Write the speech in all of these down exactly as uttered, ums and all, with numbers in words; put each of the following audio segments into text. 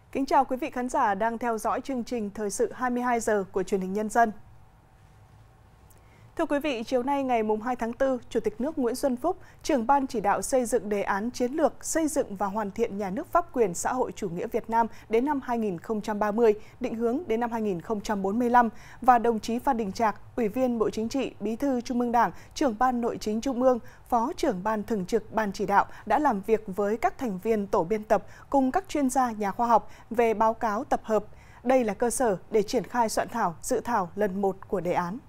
Kính chào quý vị khán giả đang theo dõi chương trình Thời sự hai mươi hai giờ của Truyền hình Nhân dân. Thưa quý vị, chiều nay ngày hai tháng tư, Chủ tịch nước Nguyễn Xuân Phúc, trưởng ban chỉ đạo xây dựng đề án chiến lược xây dựng và hoàn thiện nhà nước pháp quyền xã hội chủ nghĩa Việt Nam đến năm hai nghìn không trăm ba mươi, định hướng đến năm hai nghìn không trăm bốn mươi lăm và đồng chí Phan Đình Trạc, Ủy viên Bộ Chính trị, Bí thư Trung ương Đảng, trưởng ban Nội chính Trung ương, Phó trưởng ban thường trực ban chỉ đạo đã làm việc với các thành viên tổ biên tập cùng các chuyên gia nhà khoa học về báo cáo tập hợp. Đây là cơ sở để triển khai soạn thảo dự thảo lần một của đề án.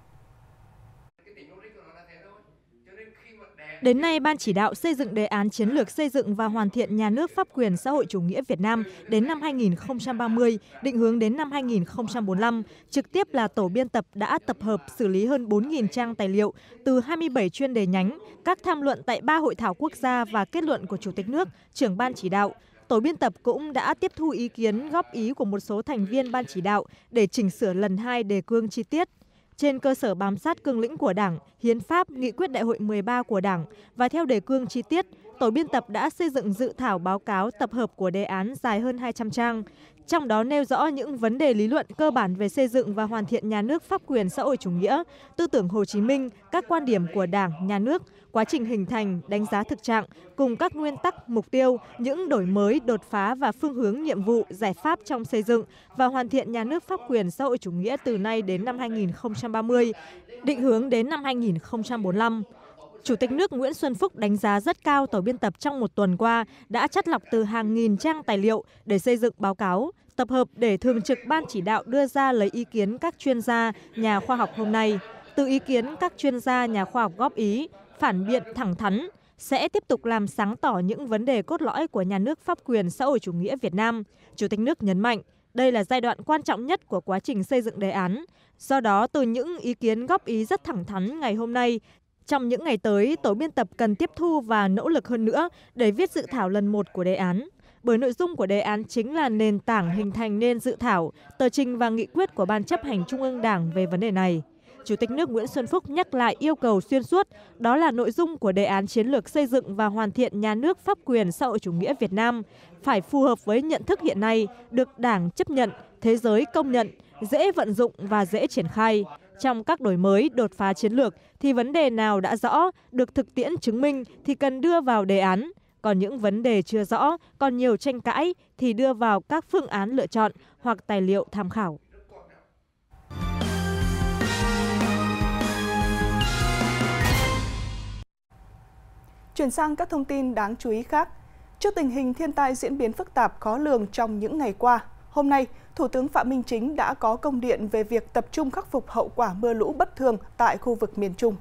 Đến nay, Ban chỉ đạo xây dựng đề án chiến lược xây dựng và hoàn thiện nhà nước pháp quyền xã hội chủ nghĩa Việt Nam đến năm hai nghìn không trăm ba mươi, định hướng đến năm hai nghìn không trăm bốn mươi lăm, trực tiếp là tổ biên tập đã tập hợp xử lý hơn bốn nghìn trang tài liệu từ hai mươi bảy chuyên đề nhánh, các tham luận tại ba hội thảo quốc gia và kết luận của Chủ tịch nước, trưởng Ban chỉ đạo. Tổ biên tập cũng đã tiếp thu ý kiến góp ý của một số thành viên Ban chỉ đạo để chỉnh sửa lần hai đề cương chi tiết. Trên cơ sở bám sát cương lĩnh của Đảng, Hiến pháp, Nghị quyết Đại hội mười ba của Đảng và theo đề cương chi tiết, tổ biên tập đã xây dựng dự thảo báo cáo tập hợp của đề án dài hơn hai trăm trang, trong đó nêu rõ những vấn đề lý luận cơ bản về xây dựng và hoàn thiện nhà nước pháp quyền xã hội chủ nghĩa, tư tưởng Hồ Chí Minh, các quan điểm của Đảng, Nhà nước, quá trình hình thành, đánh giá thực trạng, cùng các nguyên tắc, mục tiêu, những đổi mới, đột phá và phương hướng nhiệm vụ, giải pháp trong xây dựng và hoàn thiện nhà nước pháp quyền xã hội chủ nghĩa từ nay đến năm hai nghìn không trăm ba mươi, định hướng đến năm hai nghìn không trăm bốn mươi lăm. Chủ tịch nước Nguyễn Xuân Phúc đánh giá rất cao tổ biên tập trong một tuần qua đã chắt lọc từ hàng nghìn trang tài liệu để xây dựng báo cáo, tập hợp để Thường trực Ban chỉ đạo đưa ra lấy ý kiến các chuyên gia, nhà khoa học hôm nay. Từ ý kiến các chuyên gia, nhà khoa học góp ý, phản biện thẳng thắn, sẽ tiếp tục làm sáng tỏ những vấn đề cốt lõi của nhà nước pháp quyền xã hội chủ nghĩa Việt Nam. Chủ tịch nước nhấn mạnh, đây là giai đoạn quan trọng nhất của quá trình xây dựng đề án. Do đó, từ những ý kiến góp ý rất thẳng thắn ngày hôm nay, trong những ngày tới, tổ biên tập cần tiếp thu và nỗ lực hơn nữa để viết dự thảo lần một của đề án. Bởi nội dung của đề án chính là nền tảng hình thành nên dự thảo, tờ trình và nghị quyết của Ban chấp hành Trung ương Đảng về vấn đề này. Chủ tịch nước Nguyễn Xuân Phúc nhắc lại yêu cầu xuyên suốt, đó là nội dung của đề án chiến lược xây dựng và hoàn thiện nhà nước pháp quyền xã hội chủ nghĩa Việt Nam phải phù hợp với nhận thức hiện nay, được Đảng chấp nhận, thế giới công nhận, dễ vận dụng và dễ triển khai. Trong các đổi mới, đột phá chiến lược thì vấn đề nào đã rõ, được thực tiễn chứng minh thì cần đưa vào đề án. Còn những vấn đề chưa rõ, còn nhiều tranh cãi thì đưa vào các phương án lựa chọn hoặc tài liệu tham khảo. Chuyển sang các thông tin đáng chú ý khác. Trước tình hình thiên tai diễn biến phức tạp khó lường trong những ngày qua, hôm nay, Thủ tướng Phạm Minh Chính đã có công điện về việc tập trung khắc phục hậu quả mưa lũ bất thường tại khu vực miền Trung.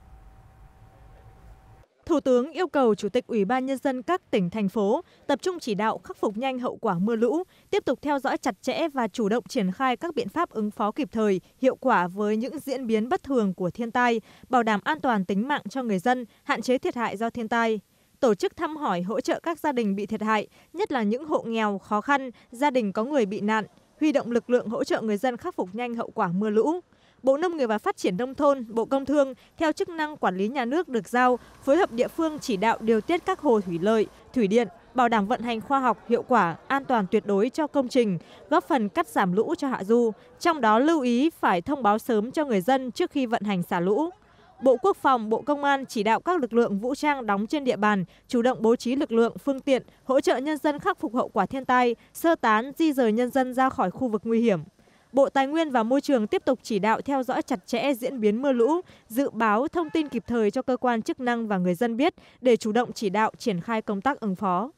Thủ tướng yêu cầu Chủ tịch Ủy ban Nhân dân các tỉnh, thành phố tập trung chỉ đạo khắc phục nhanh hậu quả mưa lũ, tiếp tục theo dõi chặt chẽ và chủ động triển khai các biện pháp ứng phó kịp thời, hiệu quả với những diễn biến bất thường của thiên tai, bảo đảm an toàn tính mạng cho người dân, hạn chế thiệt hại do thiên tai. Tổ chức thăm hỏi hỗ trợ các gia đình bị thiệt hại, nhất là những hộ nghèo, khó khăn, gia đình có người bị nạn, huy động lực lượng hỗ trợ người dân khắc phục nhanh hậu quả mưa lũ. Bộ Nông nghiệp và Phát triển Nông thôn, Bộ Công Thương theo chức năng quản lý nhà nước được giao, phối hợp địa phương chỉ đạo điều tiết các hồ thủy lợi, thủy điện, bảo đảm vận hành khoa học, hiệu quả, an toàn tuyệt đối cho công trình, góp phần cắt giảm lũ cho hạ du. Trong đó lưu ý phải thông báo sớm cho người dân trước khi vận hành xả lũ. Bộ Quốc phòng, Bộ Công an chỉ đạo các lực lượng vũ trang đóng trên địa bàn chủ động bố trí lực lượng, phương tiện, hỗ trợ nhân dân khắc phục hậu quả thiên tai, sơ tán, di rời nhân dân ra khỏi khu vực nguy hiểm. Bộ Tài nguyên và Môi trường tiếp tục chỉ đạo theo dõi chặt chẽ diễn biến mưa lũ, dự báo thông tin kịp thời cho cơ quan chức năng và người dân biết để chủ động chỉ đạo triển khai công tác ứng phó.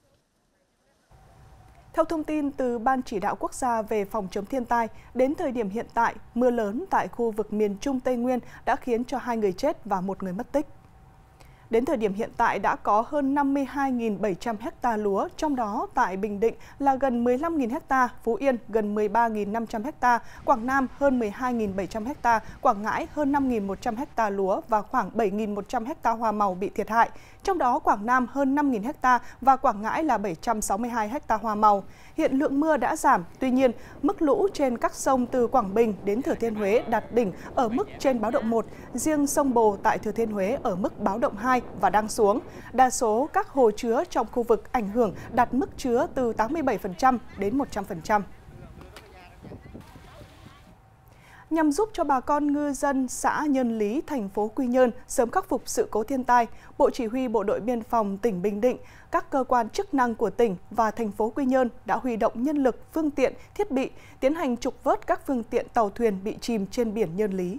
Theo thông tin từ Ban chỉ đạo quốc gia về phòng chống thiên tai, đến thời điểm hiện tại, mưa lớn tại khu vực miền Trung Tây Nguyên đã khiến cho hai người chết và một người mất tích. Đến thời điểm hiện tại đã có hơn năm mươi hai nghìn bảy trăm ha lúa, trong đó tại Bình Định là gần mười lăm nghìn ha, Phú Yên gần mười ba nghìn năm trăm ha, Quảng Nam hơn mười hai nghìn bảy trăm ha, Quảng Ngãi hơn năm nghìn một trăm ha lúa và khoảng bảy nghìn một trăm ha hoa màu bị thiệt hại. trong đó Quảng Nam hơn năm nghìn ha và Quảng Ngãi là bảy trăm sáu mươi hai ha hoa màu. Hiện lượng mưa đã giảm, tuy nhiên, mức lũ trên các sông từ Quảng Bình đến Thừa Thiên Huế đạt đỉnh ở mức trên báo động một, riêng sông Bồ tại Thừa Thiên Huế ở mức báo động hai và đang xuống. Đa số các hồ chứa trong khu vực ảnh hưởng đạt mức chứa từ tám mươi bảy phần trăm đến một trăm phần trăm. Nhằm giúp cho bà con ngư dân xã Nhân Lý, thành phố Quy Nhơn sớm khắc phục sự cố thiên tai, Bộ Chỉ huy Bộ đội Biên phòng tỉnh Bình Định, các cơ quan chức năng của tỉnh và thành phố Quy Nhơn đã huy động nhân lực, phương tiện, thiết bị, tiến hành trục vớt các phương tiện tàu thuyền bị chìm trên biển Nhân Lý.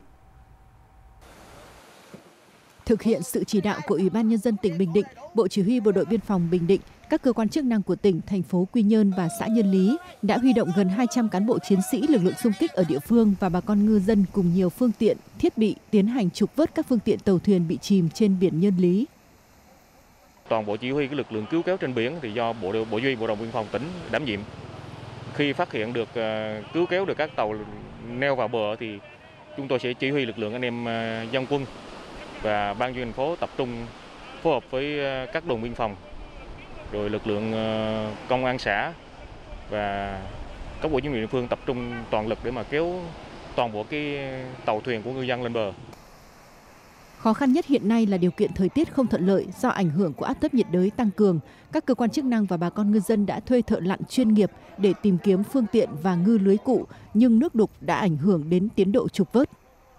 Thực hiện sự chỉ đạo của Ủy ban Nhân dân tỉnh Bình Định, Bộ Chỉ huy Bộ đội Biên phòng Bình Định, các cơ quan chức năng của tỉnh, thành phố Quy Nhơn và xã Nhân Lý đã huy động gần hai trăm cán bộ chiến sĩ lực lượng xung kích ở địa phương và bà con ngư dân cùng nhiều phương tiện, thiết bị tiến hành trục vớt các phương tiện tàu thuyền bị chìm trên biển Nhân Lý. Toàn bộ chỉ huy cái lực lượng cứu kéo trên biển thì do Bộ Bộ Chỉ huy Bộ đội Biên phòng tỉnh đảm nhiệm. Khi phát hiện được uh, cứu kéo được các tàu neo vào bờ thì chúng tôi sẽ chỉ huy lực lượng anh em uh, dân quân và ban chỉ huy thành phố tập trung phối hợp với uh, các đồn biên phòng, rồi lực lượng uh, công an xã và các bộ chính quyền địa phương tập trung toàn lực để mà kéo toàn bộ cái tàu thuyền của ngư dân lên bờ. Khó khăn nhất hiện nay là điều kiện thời tiết không thuận lợi do ảnh hưởng của áp thấp nhiệt đới tăng cường. Các cơ quan chức năng và bà con ngư dân đã thuê thợ lặn chuyên nghiệp để tìm kiếm phương tiện và ngư lưới cụ, nhưng nước đục đã ảnh hưởng đến tiến độ trục vớt.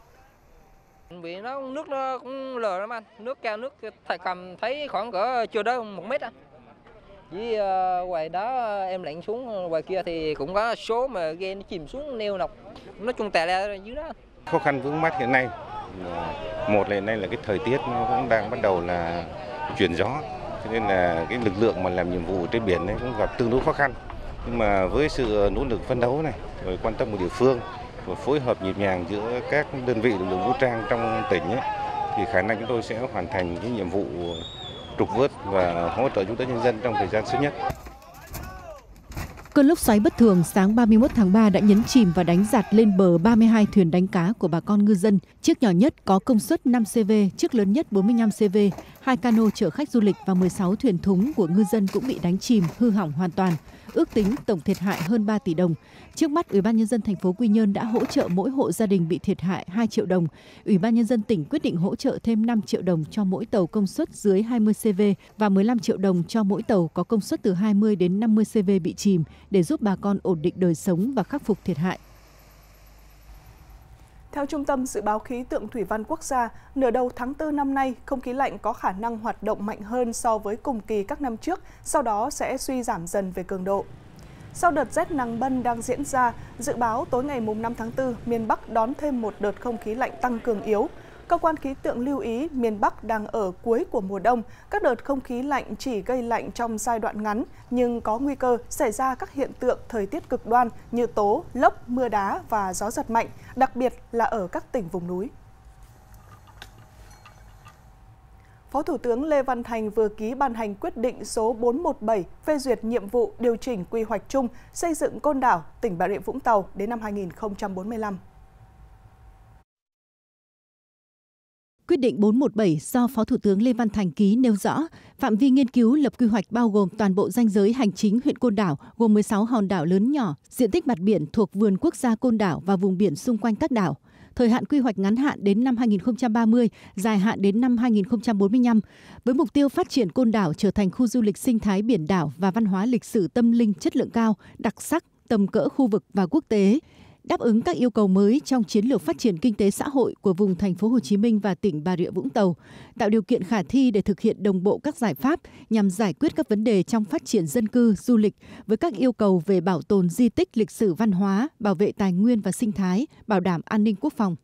Vì nó nước nó cũng lờ lắm anh, nước cao nước thầy cầm thấy khoảng cỡ chưa đó một mét anh. Với uh, ngoài đó em lặn xuống ngoài kia thì cũng có số mà ghe nó chìm xuống neo nọc, nói chung tè le dưới đó. Khó khăn vướng mắt hiện nay, một là hiện nay là cái thời tiết nó cũng đang bắt đầu là chuyển gió, cho nên là cái lực lượng mà làm nhiệm vụ trên biển ấy cũng gặp tương đối khó khăn. Nhưng mà với sự nỗ lực phấn đấu này, rồi quan tâm của địa phương, rồi phối hợp nhịp nhàng giữa các đơn vị lực lượng vũ trang trong tỉnh ấy, thì khả năng chúng tôi sẽ hoàn thành cái nhiệm vụ trục vớt và hỗ trợ giúp đỡ nhân dân trong thời gian sớm nhất. Cơn lốc xoáy bất thường sáng ba mươi mốt tháng ba đã nhấn chìm và đánh giạt lên bờ ba mươi hai thuyền đánh cá của bà con ngư dân. Chiếc nhỏ nhất có công suất năm xê vê, chiếc lớn nhất bốn mươi lăm xê vê, hai cano chở khách du lịch và mười sáu thuyền thúng của ngư dân cũng bị đánh chìm, hư hỏng hoàn toàn. Ước tính tổng thiệt hại hơn ba tỷ đồng. Trước mắt, Ủy ban Nhân dân thành phố Quy Nhơn đã hỗ trợ mỗi hộ gia đình bị thiệt hại hai triệu đồng. Ủy ban Nhân dân tỉnh quyết định hỗ trợ thêm năm triệu đồng cho mỗi tàu công suất dưới hai mươi xê vê và mười lăm triệu đồng cho mỗi tàu có công suất từ hai mươi đến năm mươi xê vê bị chìm để giúp bà con ổn định đời sống và khắc phục thiệt hại. Theo Trung tâm Dự báo Khí tượng Thủy văn Quốc gia, nửa đầu tháng tư năm nay, không khí lạnh có khả năng hoạt động mạnh hơn so với cùng kỳ các năm trước, sau đó sẽ suy giảm dần về cường độ. Sau đợt rét nắng bân đang diễn ra, dự báo tối ngày năm tháng tư, miền Bắc đón thêm một đợt không khí lạnh tăng cường yếu. Cơ quan khí tượng lưu ý miền Bắc đang ở cuối của mùa đông, các đợt không khí lạnh chỉ gây lạnh trong giai đoạn ngắn, nhưng có nguy cơ xảy ra các hiện tượng thời tiết cực đoan như tố, lốc, mưa đá và gió giật mạnh, đặc biệt là ở các tỉnh vùng núi. Phó Thủ tướng Lê Văn Thành vừa ký ban hành quyết định số bốn một bảy phê duyệt nhiệm vụ điều chỉnh quy hoạch chung xây dựng Côn Đảo, tỉnh Bà Rịa Vũng Tàu đến năm hai nghìn không trăm bốn mươi lăm. Quyết định bốn một bảy do Phó Thủ tướng Lê Văn Thành ký nêu rõ, phạm vi nghiên cứu lập quy hoạch bao gồm toàn bộ ranh giới hành chính huyện Côn Đảo, gồm mười sáu hòn đảo lớn nhỏ, diện tích mặt biển thuộc vườn quốc gia Côn Đảo và vùng biển xung quanh các đảo. Thời hạn quy hoạch ngắn hạn đến năm hai nghìn không trăm ba mươi, dài hạn đến năm hai nghìn không trăm bốn mươi lăm, với mục tiêu phát triển Côn Đảo trở thành khu du lịch sinh thái biển đảo và văn hóa lịch sử tâm linh chất lượng cao, đặc sắc, tầm cỡ khu vực và quốc tế, đáp ứng các yêu cầu mới trong chiến lược phát triển kinh tế xã hội của vùng thành phố Hồ Chí Minh và tỉnh Bà Rịa Vũng Tàu, tạo điều kiện khả thi để thực hiện đồng bộ các giải pháp nhằm giải quyết các vấn đề trong phát triển dân cư, du lịch với các yêu cầu về bảo tồn di tích lịch sử văn hóa, bảo vệ tài nguyên và sinh thái, bảo đảm an ninh quốc phòng.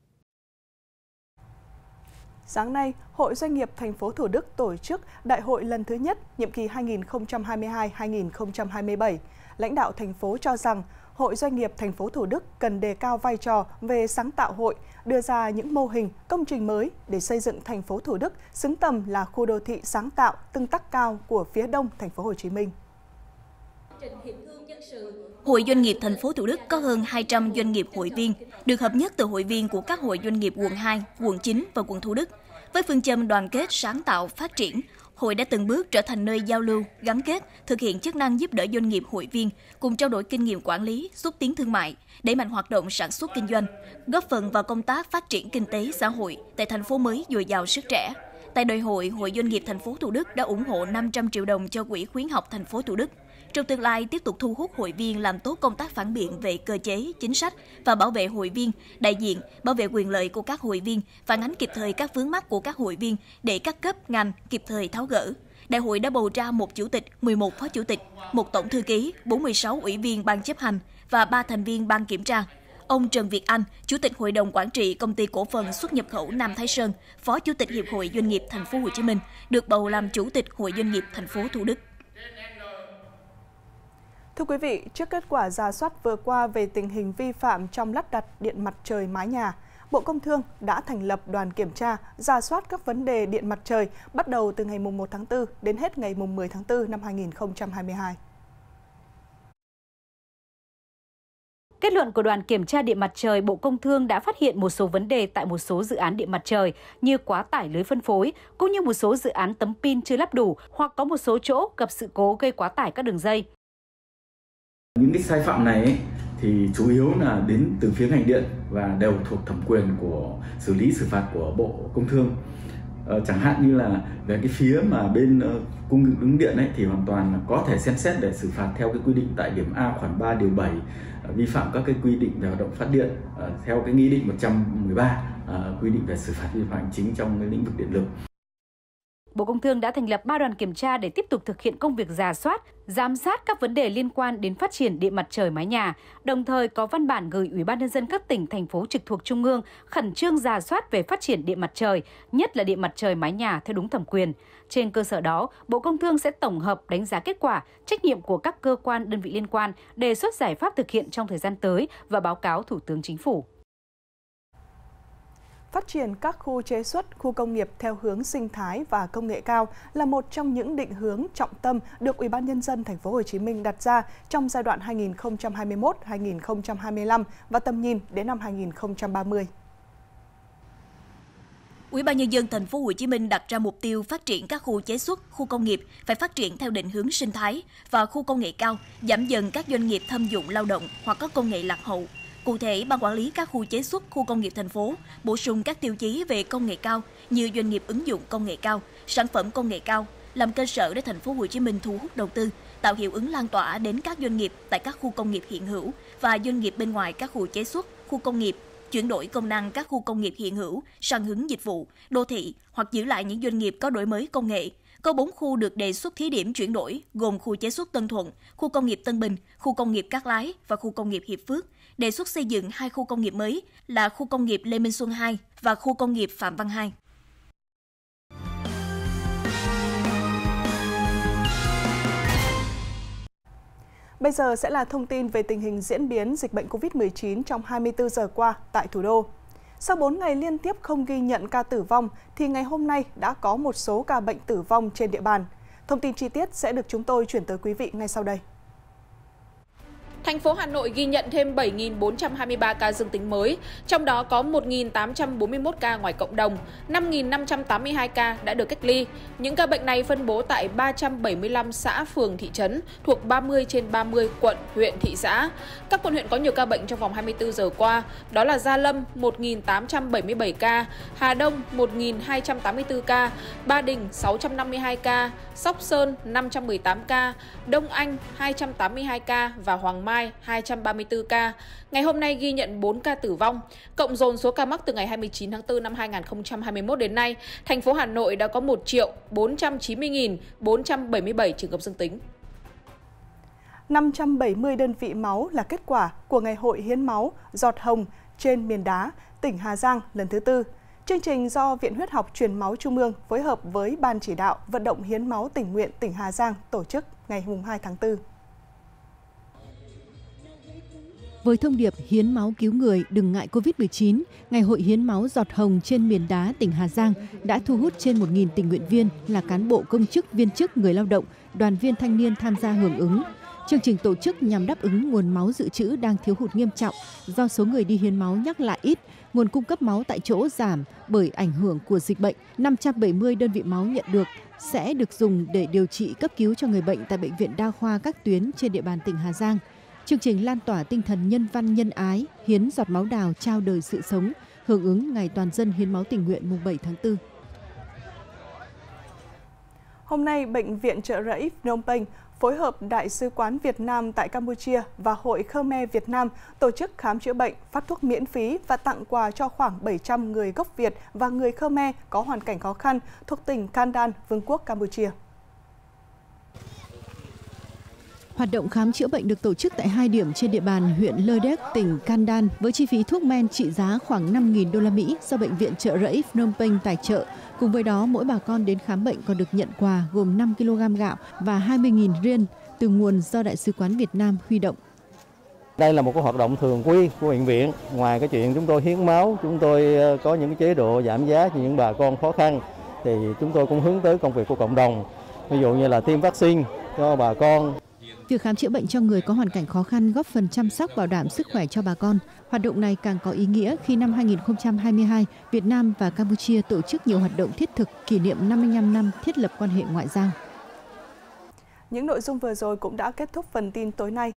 Sáng nay, Hội Doanh nghiệp thành phố Thủ Đức tổ chức đại hội lần thứ nhất nhiệm kỳ hai nghìn không trăm hai mươi hai đến hai nghìn không trăm hai mươi bảy. Lãnh đạo thành phố cho rằng Hội Doanh nghiệp thành phố Thủ Đức cần đề cao vai trò về sáng tạo hội, đưa ra những mô hình, công trình mới để xây dựng thành phố Thủ Đức xứng tầm là khu đô thị sáng tạo, tương tác cao của phía đông thành phố Hồ Chí Minh. Hội Doanh nghiệp thành phố Thủ Đức có hơn hai trăm doanh nghiệp hội viên, được hợp nhất từ hội viên của các hội doanh nghiệp quận hai, quận chín và quận Thủ Đức. Với phương châm đoàn kết sáng tạo phát triển, Hội đã từng bước trở thành nơi giao lưu, gắn kết, thực hiện chức năng giúp đỡ doanh nghiệp hội viên, cùng trao đổi kinh nghiệm quản lý, xúc tiến thương mại, đẩy mạnh hoạt động sản xuất kinh doanh, góp phần vào công tác phát triển kinh tế xã hội tại thành phố mới dồi dào sức trẻ. Tại đại hội, Hội Doanh nghiệp thành phố Thủ Đức đã ủng hộ năm trăm triệu đồng cho Quỹ khuyến học thành phố Thủ Đức. Trong tương lai, tiếp tục thu hút hội viên làm tốt công tác phản biện về cơ chế, chính sách và bảo vệ hội viên, đại diện, bảo vệ quyền lợi của các hội viên, phản ánh kịp thời các vướng mắc của các hội viên để các cấp, ngành kịp thời tháo gỡ. Đại hội đã bầu ra một chủ tịch, mười một phó chủ tịch, một tổng thư ký, bốn mươi sáu ủy viên ban chấp hành và ba thành viên ban kiểm tra. Ông Trần Việt Anh, Chủ tịch Hội đồng Quản trị Công ty Cổ phần Xuất nhập khẩu Nam Thái Sơn, Phó Chủ tịch Hiệp hội Doanh nghiệp Thành phố Hồ Chí Minh, được bầu làm Chủ tịch Hội Doanh nghiệp Thành phố Thủ Đức. Thưa quý vị, trước kết quả rà soát vừa qua về tình hình vi phạm trong lắp đặt điện mặt trời mái nhà, Bộ Công Thương đã thành lập đoàn kiểm tra, rà soát các vấn đề điện mặt trời bắt đầu từ ngày mùng một tháng tư đến hết ngày mùng mười tháng tư năm hai nghìn không trăm hai mươi hai. Kết luận của đoàn kiểm tra điện mặt trời, Bộ Công Thương đã phát hiện một số vấn đề tại một số dự án điện mặt trời như quá tải lưới phân phối, cũng như một số dự án tấm pin chưa lắp đủ hoặc có một số chỗ gặp sự cố gây quá tải các đường dây. Những cái sai phạm này ấy, thì chủ yếu là đến từ phía ngành điện và đều thuộc thẩm quyền của xử lý xử phạt của Bộ Công Thương. Ờ, chẳng hạn như là về cái phía mà bên uh, cung ứng điện ấy, thì hoàn toàn là có thể xem xét để xử phạt theo cái quy định tại điểm A khoản ba điều bảy, uh, vi phạm các cái quy định về hoạt động phát điện uh, theo cái nghị định một trăm mười ba uh, quy định về xử phạt vi phạm hành chính trong cái lĩnh vực điện lực. Bộ Công Thương đã thành lập ba đoàn kiểm tra để tiếp tục thực hiện công việc rà soát, giám sát các vấn đề liên quan đến phát triển điện mặt trời mái nhà, đồng thời có văn bản gửi Ủy ban nhân dân các tỉnh, thành phố trực thuộc Trung ương khẩn trương rà soát về phát triển điện mặt trời, nhất là điện mặt trời mái nhà theo đúng thẩm quyền. Trên cơ sở đó, Bộ Công Thương sẽ tổng hợp đánh giá kết quả, trách nhiệm của các cơ quan, đơn vị liên quan, đề xuất giải pháp thực hiện trong thời gian tới và báo cáo Thủ tướng Chính phủ. Phát triển các khu chế xuất, khu công nghiệp theo hướng sinh thái và công nghệ cao là một trong những định hướng trọng tâm được Ủy ban nhân dân Thành phố Hồ Chí Minh đặt ra trong giai đoạn hai nghìn không trăm hai mươi mốt đến hai nghìn không trăm hai mươi lăm và tầm nhìn đến năm hai nghìn không trăm ba mươi. Ủy ban nhân dân Thành phố Hồ Chí Minh đặt ra mục tiêu phát triển các khu chế xuất, khu công nghiệp phải phát triển theo định hướng sinh thái và khu công nghệ cao, giảm dần các doanh nghiệp thâm dụng lao động hoặc có công nghệ lạc hậu. Cụ thể, Ban quản lý các khu chế xuất, khu công nghiệp thành phố bổ sung các tiêu chí về công nghệ cao như doanh nghiệp ứng dụng công nghệ cao, sản phẩm công nghệ cao, làm cơ sở để Thành phố Hồ Chí Minh thu hút đầu tư, tạo hiệu ứng lan tỏa đến các doanh nghiệp tại các khu công nghiệp hiện hữu và doanh nghiệp bên ngoài các khu chế xuất, khu công nghiệp, chuyển đổi công năng các khu công nghiệp hiện hữu sang hướng dịch vụ, đô thị hoặc giữ lại những doanh nghiệp có đổi mới công nghệ. Có bốn khu được đề xuất thí điểm chuyển đổi, gồm khu chế xuất Tân Thuận, khu công nghiệp Tân Bình, khu công nghiệp Cát Lái và khu công nghiệp Hiệp Phước. Đề xuất xây dựng hai khu công nghiệp mới là khu công nghiệp Lê Minh Xuân hai và khu công nghiệp Phạm Văn hai. Bây giờ sẽ là thông tin về tình hình diễn biến dịch bệnh Covid mười chín trong hai mươi tư giờ qua tại thủ đô. Sau bốn ngày liên tiếp không ghi nhận ca tử vong, thì ngày hôm nay đã có một số ca bệnh tử vong trên địa bàn. Thông tin chi tiết sẽ được chúng tôi chuyển tới quý vị ngay sau đây. Thành phố Hà Nội ghi nhận thêm bảy nghìn bốn trăm hai mươi ba ca dương tính mới, trong đó có một nghìn tám trăm bốn mươi mốt ca ngoài cộng đồng, năm nghìn năm trăm tám mươi hai ca đã được cách ly. Những ca bệnh này phân bố tại ba trăm bảy mươi lăm xã, phường, thị trấn thuộc ba mươi trên ba mươi quận, huyện, thị xã. Các quận huyện có nhiều ca bệnh trong vòng hai mươi tư giờ qua, đó là Gia Lâm một nghìn tám trăm bảy mươi bảy ca, Hà Đông một nghìn hai trăm tám mươi tư ca, Ba Đình sáu trăm năm mươi hai ca, Sóc Sơn năm trăm mười tám ca, Đông Anh hai trăm tám mươi hai ca và Hoàng Mai hai trăm ba mươi tư ca. Ngày hôm nay ghi nhận bốn ca tử vong. Cộng dồn số ca mắc từ ngày hai mươi chín tháng tư năm hai nghìn không trăm hai mươi mốt đến nay, thành phố Hà Nội đã có một triệu bốn trăm chín mươi nghìn bốn trăm bảy mươi bảy trường hợp dương tính. năm trăm bảy mươi đơn vị máu là kết quả của Ngày hội hiến máu giọt hồng trên miền đá, tỉnh Hà Giang lần thứ tư. Chương trình do Viện Huyết học Truyền máu Trung ương phối hợp với Ban chỉ đạo vận động hiến máu tình nguyện tỉnh Hà Giang tổ chức ngày hai tháng tư. Với thông điệp hiến máu cứu người, đừng ngại Covid mười chín, Ngày hội hiến máu giọt hồng trên miền đá tỉnh Hà Giang đã thu hút trên một nghìn tình nguyện viên là cán bộ, công chức, viên chức, người lao động, đoàn viên thanh niên tham gia hưởng ứng. Chương trình tổ chức nhằm đáp ứng nguồn máu dự trữ đang thiếu hụt nghiêm trọng do số người đi hiến máu nhắc lại ít nguồn cung cấp máu tại chỗ giảm bởi ảnh hưởng của dịch bệnh. năm trăm bảy mươi đơn vị máu nhận được sẽ được dùng để điều trị cấp cứu cho người bệnh tại Bệnh viện Đa khoa các tuyến trên địa bàn tỉnh Hà Giang. Chương trình lan tỏa tinh thần nhân văn nhân ái, hiến giọt máu đào trao đời sự sống, hưởng ứng Ngày Toàn dân hiến máu tình nguyện mùng bảy tháng tư. Hôm nay, Bệnh viện Chợ Rẫy Phnom Penh phối hợp Đại sứ quán Việt Nam tại Campuchia và Hội Khmer Việt Nam tổ chức khám chữa bệnh, phát thuốc miễn phí và tặng quà cho khoảng bảy trăm người gốc Việt và người Khmer có hoàn cảnh khó khăn thuộc tỉnh Kandan, Vương quốc Campuchia. Hoạt động khám chữa bệnh được tổ chức tại hai điểm trên địa bàn huyện Lơ Đếch, tỉnh Kandan với chi phí thuốc men trị giá khoảng năm nghìn đô la Mỹ do Bệnh viện Chợ Rẫy Phnom Penh tài trợ. Cùng với đó, mỗi bà con đến khám bệnh còn được nhận quà gồm năm ki lô gam gạo và hai mươi nghìn riêng từ nguồn do Đại sứ quán Việt Nam huy động. Đây là một cái hoạt động thường quy của bệnh viện. Ngoài cái chuyện chúng tôi hiến máu, chúng tôi có những chế độ giảm giá cho những bà con khó khăn, thì chúng tôi cũng hướng tới công việc của cộng đồng. Ví dụ như là tiêm vaccine cho bà con. Việc khám chữa bệnh cho người có hoàn cảnh khó khăn góp phần chăm sóc bảo đảm sức khỏe cho bà con. Hoạt động này càng có ý nghĩa khi năm hai nghìn không trăm hai mươi hai, Việt Nam và Campuchia tổ chức nhiều hoạt động thiết thực kỷ niệm năm mươi lăm năm thiết lập quan hệ ngoại giao. Những nội dung vừa rồi cũng đã kết thúc phần tin tối nay.